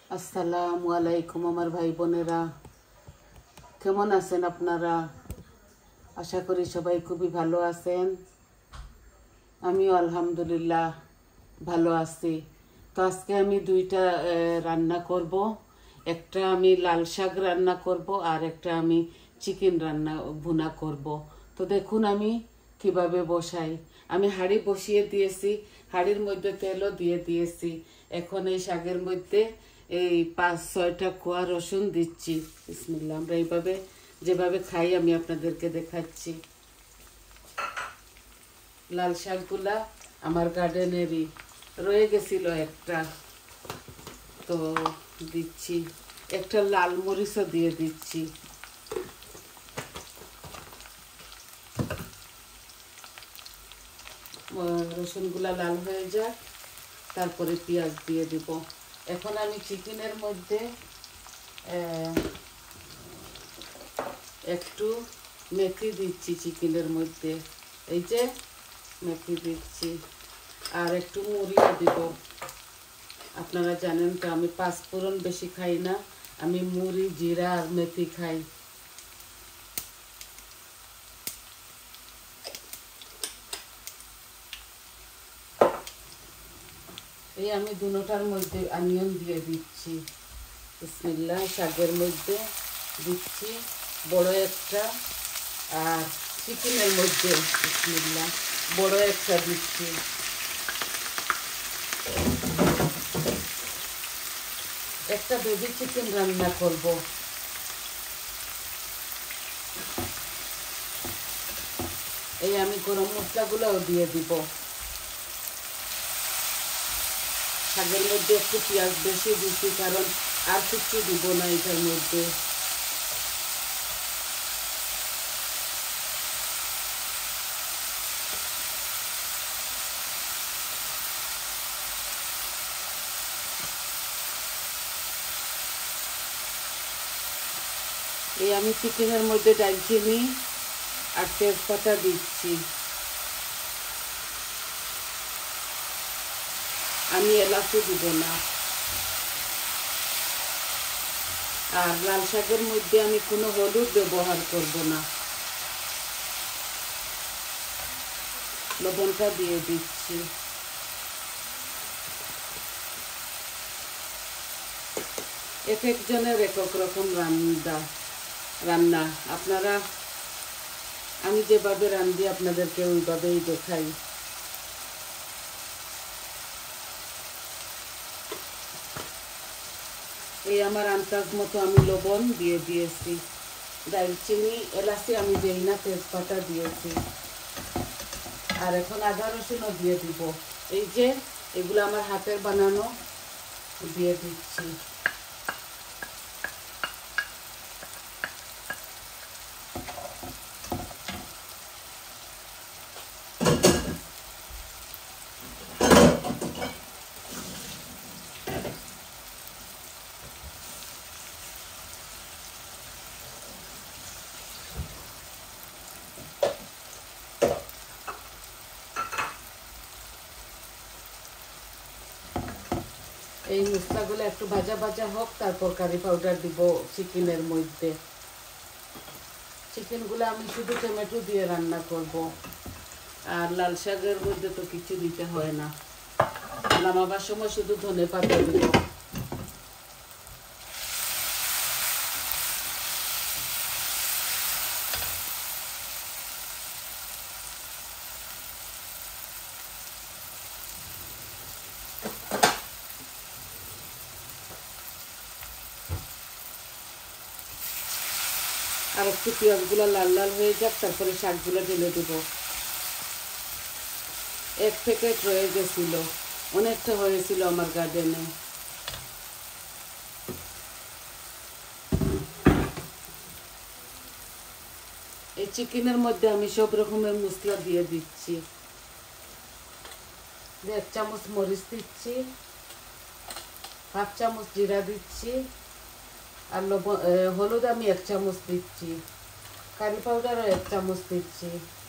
আসসালামু আলাইকুম আমার ভাই বোনেরা, কেমন আছেন আপনারা? আশা করি সবাই খুবই ভালো আছেন। আমিও আলহামদুলিল্লাহ ভালো আছি। তো আজকে আমি দুইটা রান্না করব। একটা আমি লাল শাক রান্না করব আর একটা আমি চিকেন রান্না ভুনা করব। তো দেখুন আমি কিভাবে বসাই। আমি হাঁড়ি বসিয়ে দিয়েছি, হাঁড়ির মধ্যে তেলও দিয়ে দিয়েছি। এখন এই শাকের মধ্যে এই 5-6টা কোয়া রসুন দিচ্ছি। বিসমিল্লাহ। আমরা এইভাবে যেভাবে খাই আমি আপনাদেরকে দেখাচ্ছি। লাল শাকগুলা আমার গার্ডেনেরই রয়ে গেছিল একটা, তো দিচ্ছি। একটা লাল মরিচও দিয়ে দিচ্ছি। রসুনগুলা লাল হয়ে যাক, তারপরে পেঁয়াজ দিয়ে দিব। এখন আমি চিকেনের মধ্যে একটু মেথি দিচ্ছি। চিকেনের মধ্যে এই যে মেথি দিচ্ছি, আর একটু মুড়িও দিব। আপনারা জানেন তো আমি পাঁচফোড়ন বেশি খাই না, আমি মুড়ি, জিরা আর মেথি খাই। এই আমি দুটোটার মধ্যে অনিয়ন দিয়ে দিচ্ছি। বিসমিল্লাহ। শাকের মধ্যে দিচ্ছি বড় একটা, আর চিকেনের মধ্যে বিসমিল্লাহ বড় একটা দিচ্ছি। একটা বেবি চিকেন রান্না করব। এই আমি গরম মশলাগুলোও দিয়ে দিব। শাকের মধ্যে একটু পেঁয়াজ বেশি দিচ্ছি, কারণ আর কিছু দিব না এটার মধ্যে। এই আমি চিকেনের মধ্যে দারচিনি আর তেজপাতা দিচ্ছি। আমি এলাচও দিব না। আর লাল শাকের মধ্যে আমি কোনো হলুদ ব্যবহার করব না। লবণটা দিয়ে দিচ্ছি। এক একজনের এক এক রকম রান্না। আপনারা, আমি যেভাবে রান্ধি আপনাদেরকে ওইভাবেই দেখাই। এই আমার আন্দাজ মতো আমি লবণ দিয়ে দিয়েছি। দারচিনি, এলাচি আমি দিই না, তেজপাতা দিয়েছি। আর এখন আদা রসুনও দিয়ে দিব। এই যে এগুলো আমার হাতের বানানো, দিয়ে দিচ্ছি। এই মশলাগুলো একটু ভাজা ভাজা হোক, তারপর কারি পাউডার দিব চিকেনের মধ্যে। চিকেনগুলো আমি শুধু টমেটো দিয়ে রান্না করব, আর লাল শাকের মধ্যে তো কিছু দিতে হয় না। নামাবার সময় শুধু ধনে পাতা দিব। আর একটু পেঁয়াজগুলো লাল লাল হয়ে যাক, তারপরে শাকগুলো ঢেলে দেব। এক প্যাকেট রয়ে গেছিল, অনেকটা হয়েছিল আমার গার্ডেনে। এই চিকেনের মধ্যে আমি সব রকমের মশলা দিয়ে দিচ্ছি। 1 চামচ মরিচ দিচ্ছি, 1/2 চামচ জিরা দিচ্ছি, আর হলুদ আমি 1 চামচ দিচ্ছি, কারি পাউডারও 1 চামচ দিচ্ছি,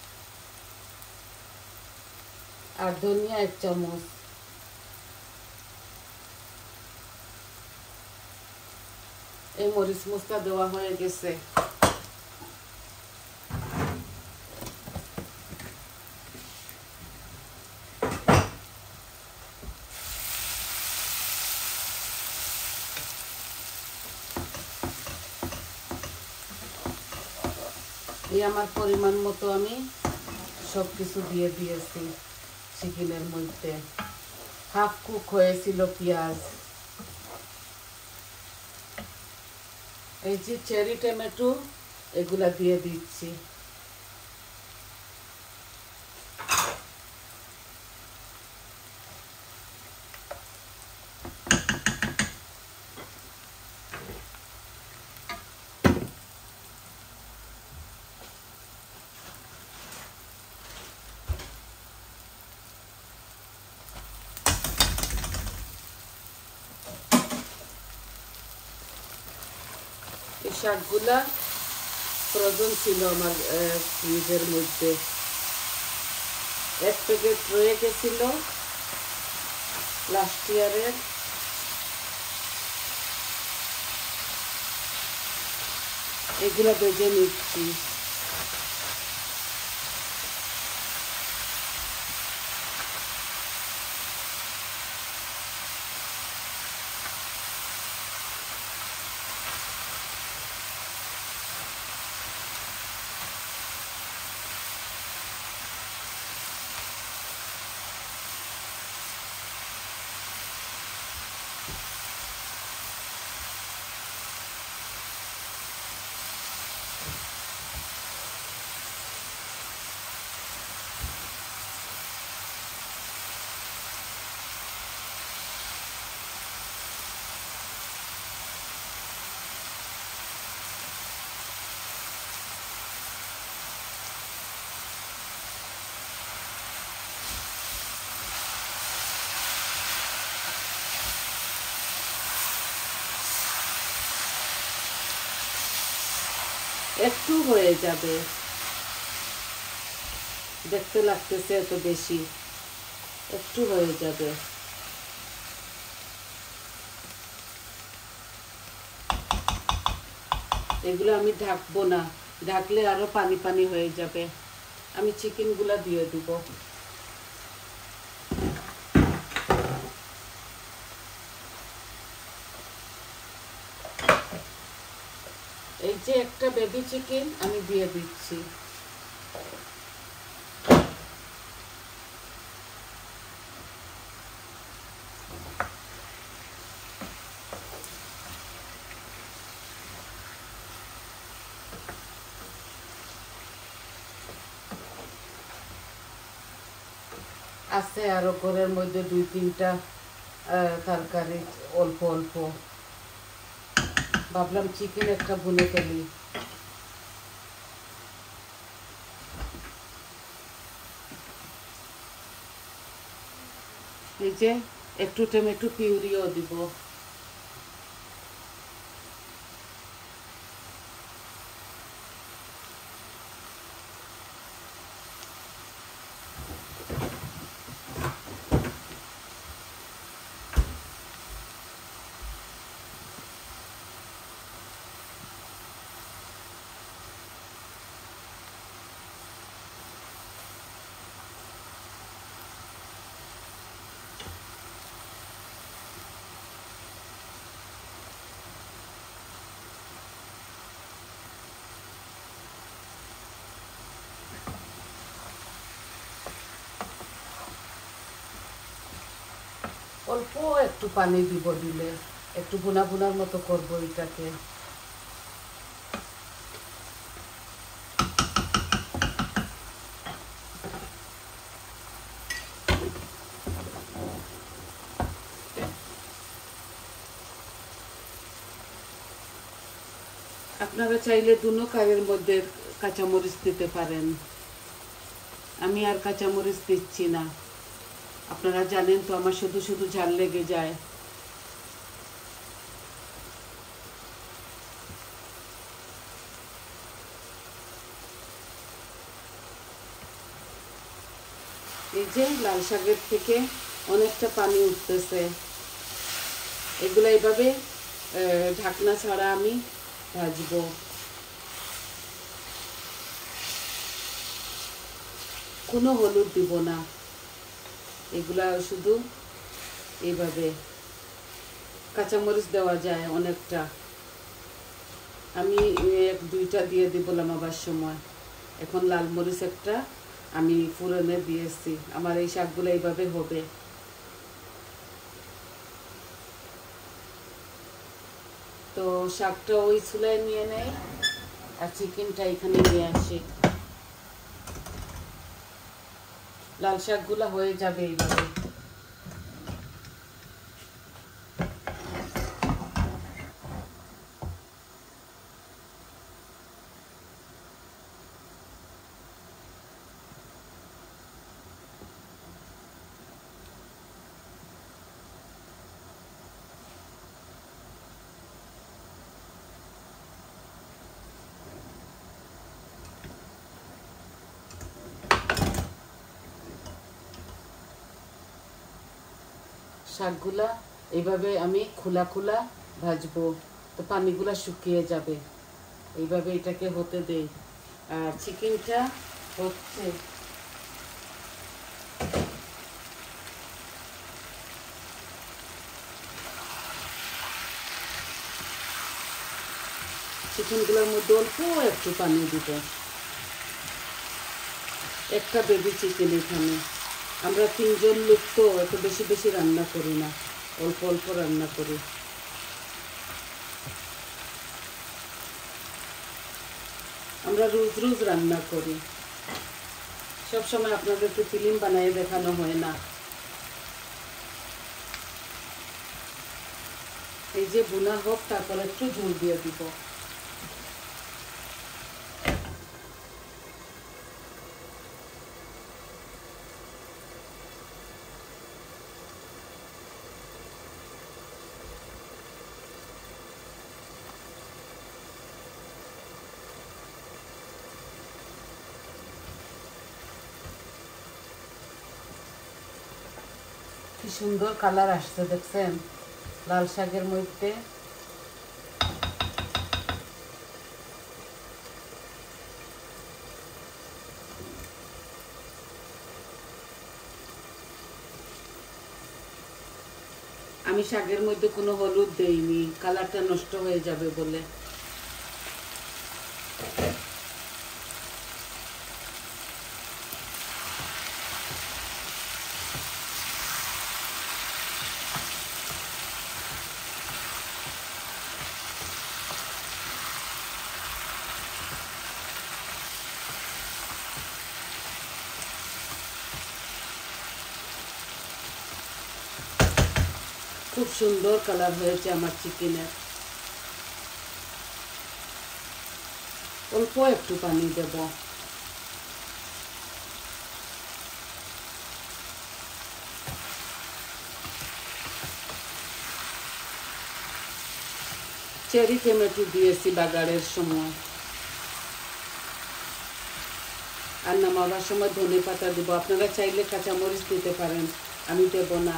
আর ধনিয়া 1 চামচ। এই মরিচ মশলা দেওয়া হয়ে গেছে। এই আমার পরিমাণ মতো আমি সব কিছু দিয়ে দিয়েছি চিকেনের মধ্যে। হাফ কুক হয়েছিল পেঁয়াজ। এই যে চেরি টমেটো এগুলা দিয়ে দিচ্ছি। এই শাকগুলা ফ্রোজেন ছিল আমার ফ্রিজের মধ্যে। এক প্যাকেট রয়ে গেছিল লাস্ট ইয়ারের। এগুলা ভেজে নিচ্ছি। একটু হয়ে যাবে, দেখতে লাগতেছে এত বেশি, একটু হয়ে যাবে। এগুলো আমি ঢাকবো না, ঢাকলে আরো পানি পানি হয়ে যাবে। আমি চিকেনগুলা দিয়ে দিব। এই যে একটা বেবি চিকেন আমি দিয়ে দিচ্ছি। আছে আরো ঘরের মধ্যে 2-3টা তরকারি, অল্প অল্প। ভাবলাম চিকেন একটা ভুনে ফেলি। এই যে একটু টমেটো পিউরিও দিব। অল্প একটু পানি দিব, দিলে একটু বুনা বুনার মতো করবো এটাকে। আপনারা চাইলে দুনো কারের মধ্যে কাঁচামরিচ দিতে পারেন। আমি আর কাঁচামরিচ দিচ্ছি না। আপনারা জানেন তো আমার শুধু শুধু ঝাল লেগে যায়। এই যে লাল শাকের থেকে অনেকটা পানি উঠতেছে। এগুলো এইভাবে ঢাকনা ছাড়া আমি ভাজবো। কোনো হলুদ দিব না, এগুলা শুধু এইভাবে। কাঁচামরিচ দেওয়া যায় অনেকটা, আমি এক দুইটা দিয়ে দিবলাম আবার সময়। এখন লাল মরিচ একটা আমি ফুরনে দিয়েছি। আমার এই শাকগুলো এইভাবে হবে। তো শাকটা ওই চুলায় নিয়ে নেই আর চিকেনটা এখানে নিয়ে আসি। লাল শাকগুলো হয়ে যাবে এইভাবে। শাকগুলা এইভাবে আমি খোলা খোলা ভাজবো, তো পানিগুলা শুকিয়ে যাবে। এইভাবে এটাকে হতে দেই। আর চিকেনটা হচ্ছে, চিকেনগুলোর মধ্যে অল্প একটু পানি দিব। একটা বেবি চিকেন এখানে, আমরা 3 জন লোক, তো এত বেশি বেশি রান্না করি না, অল্প অল্প রান্না করি। আমরা রোজ রোজ রান্না করি, সবসময় আপনাদেরকে ফিল্ম বানিয়ে দেখানো হয় না। এই যে বোনা হোক, তারপর একটু ঝোল দিয়ে দিব। কি সুন্দর কালার আসছে দেখছেন লাল শাকের মধ্যে। আমি শাকের মধ্যে কোনো হলুদ দেইনি, কালারটা নষ্ট হয়ে যাবে বলে। খুব সুন্দর কালার হয়েছে আমার চিকেনের। অল্প একটু পানি দেব। চেরি টমেটো দিয়েছি বাগারের সময়, আর নামাবার সময় ধনে পাতা দিব। আপনারা চাইলে কাঁচামরিচ দিতে পারেন, আমি দেব না।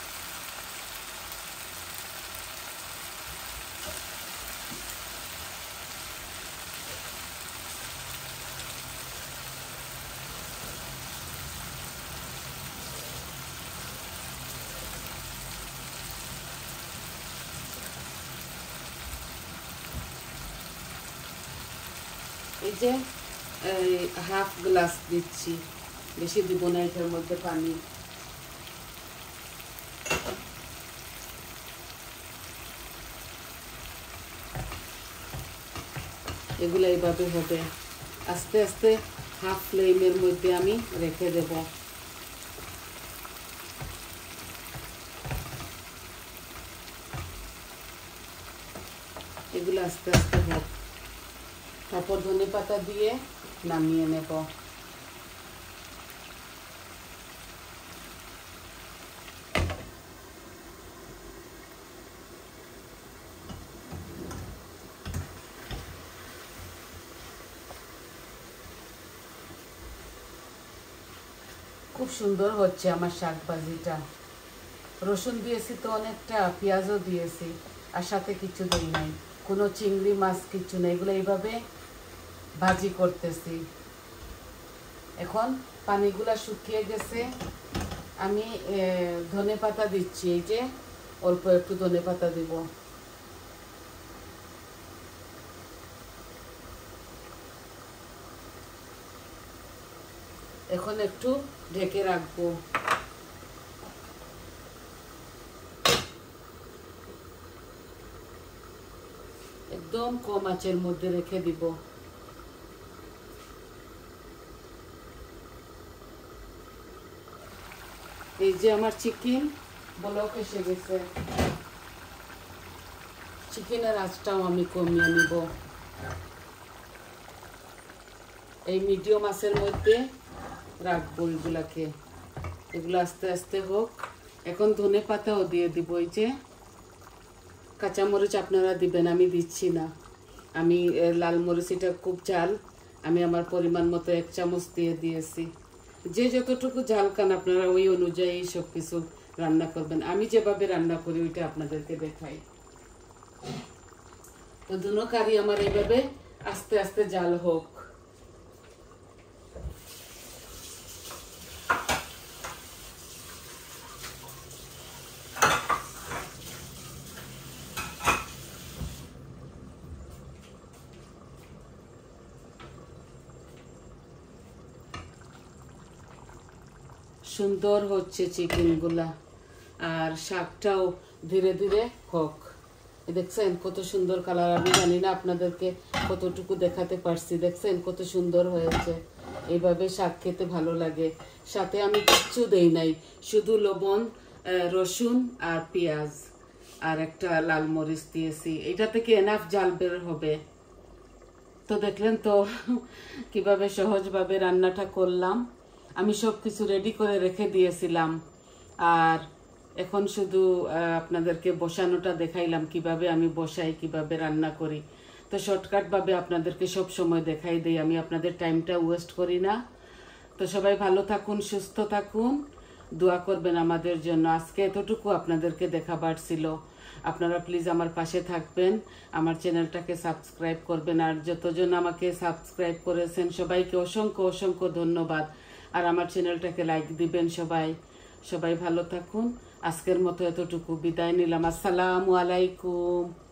এই যে হাফ গ্লাস দিচ্ছি, বেশি দিব না এটার মধ্যে পানি। এগুলো এইভাবে হবে। আস্তে আস্তে হাফ ফ্লেমের মধ্যে আমি রেখে দেব। এগুলো আস্তে আস্তে হোক, তারপর ধনে পাতা দিয়ে নামিয়ে নেব। খুব সুন্দর হচ্ছে আমার শাক ভাজিটা। রসুন দিয়েছি তো অনেকটা, পেঁয়াজও দিয়েছি। আর সাথে কিছু দেই নাই, কোনো চিংড়ি মাছ কিছু নেই, এগুলো এইভাবে ভাজি করতেছি। এখন পানিগুলা শুকিয়ে গেছে, আমি ধনে পাতা দিচ্ছি, এই যে অল্প একটু ধনে পাতা দিব। এখন একটু ঢেকে রাখবো। একদম কম আঁচের মধ্যে রেখে দিব। এই যে আমার চিকেন বলক এসে গেছে, চিকেনের আঁচটাও আমি কমিয়ে নিব। এই মিডিয়াম আঁচের মধ্যে রাখবো এগুলাকে, এগুলো আস্তে আস্তে হোক। এখন ধনে পাতাও দিয়ে দিব। এই যে কাঁচামরিচ আপনারা দিবেন, আমি দিচ্ছি না। আমি লাল মরিচ এটা খুব ঝাল, আমি আমার পরিমাণ মতো 1 চামচ দিয়ে দিয়েছি। যে যতটুকু ঝাল খান আপনারা ওই অনুযায়ী সব কিছু রান্না করবেন। আমি যেভাবে রান্না করি ওইটা আপনাদেরকে দেখাই। তো দুনো কারি আমার এইভাবে আস্তে আস্তে জাল হোক। সুন্দর হচ্ছে চিকেনগুলা, আর শাকটাও ধীরে ধীরে হোক। দেখছেন কত সুন্দর কালার, আমি জানি না আপনাদেরকে কতটুকু দেখাতে পারছি। দেখছেন কত সুন্দর হয়েছে, এইভাবে শাক খেতে ভালো লাগে। সাথে আমি কিচ্ছু দেই নাই, শুধু লবণ, রসুন আর পেঁয়াজ আর একটা লাল মরিচ দিয়েছি। এটা থেকে এনাফ জাল বের হবে। তো দেখলেন তো কিভাবে সহজভাবে রান্নাটা করলাম। আমি সব কিছু রেডি করে রেখে দিয়েছিলাম, আর এখন শুধু আপনাদেরকে বসানোটা দেখাইলাম, কিভাবে আমি বসাই, কিভাবে রান্না করি। তো শর্টকাটভাবে আপনাদেরকে সব সময় দেখাই দিই, আমি আপনাদের টাইমটা ওয়েস্ট করি না। তো সবাই ভালো থাকুন, সুস্থ থাকুন, দোয়া করবেন আমাদের জন্য। আজকে এতটুকু আপনাদেরকে দেখাবার ছিল। আপনারা প্লিজ আমার পাশে থাকবেন, আমার চ্যানেলটাকে সাবস্ক্রাইব করবেন। আর যতজন আমাকে সাবস্ক্রাইব করেছেন সবাইকে অসংখ্য অসংখ্য ধন্যবাদ। আর আমার চ্যানেলটাকে লাইক দিবেন সবাই। সবাই ভালো থাকুন। আজকের মতো এতটুকু বিদায় নিলাম। আসসালামু আলাইকুম।